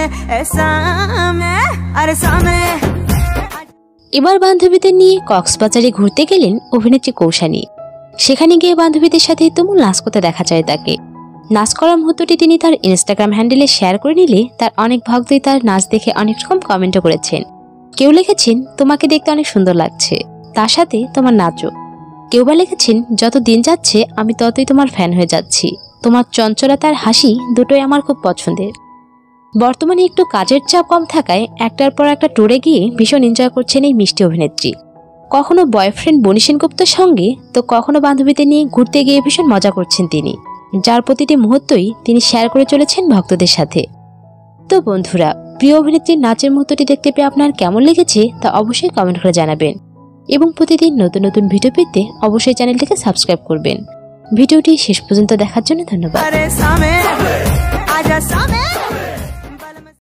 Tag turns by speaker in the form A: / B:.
A: এবার বান্ধবীদের নিয়ে কক্সবাজারে ঘুরতে গেলেন অভিনেত্রী কৌশানী। সেখানে গিয়ে বান্ধবীদের সাথে তুমুল নাচ করতে দেখা যায় তাকে। নাচ করার মুহূর্তটি তিনি তার ইনস্টাগ্রাম হ্যান্ডেলে শেয়ার করে নিলে তার অনেক ভক্তই তার নাচ দেখে অনেক রকম কমেন্টও করেছেন। কেউ লিখেছেন তোমাকে দেখতে অনেক সুন্দর লাগছে, তার সাথে তোমার নাচও। কেউ বা লিখেছেন যত দিন যাচ্ছে আমি ততই তোমার ফ্যান হয়ে যাচ্ছি, তোমার চঞ্চলতার হাসি দুটোই আমার খুব পছন্দের। বর্তমানে একটু কাজের চাপ কম থাকায় একটার পর একটা ট্যুরে গিয়ে ভীষণ এনজয় করছেন এই মিষ্টি অভিনেত্রী। কখনো বয়ফ্রেন্ড বনি সেনগুপ্তের সঙ্গে, তো কখনো বান্ধবীদের নিয়ে ঘুরতে গিয়ে ভীষণ মজা করছেন তিনি, যার প্রতিটি মুহূর্তই তিনি শেয়ার করে চলেছেন ভক্তদের সাথে। তো বন্ধুরা, প্রিয় অভিনেত্রীর নাচের মুহূর্তটি দেখতে পেয়ে আপনার কেমন লেগেছে তা অবশ্যই কমেন্ট করে জানাবেন এবং প্রতিদিন নতুন নতুন ভিডিও পেতে অবশ্যই চ্যানেলটিকে সাবস্ক্রাইব করবেন। ভিডিওটি শেষ পর্যন্ত দেখার জন্য ধন্যবাদ।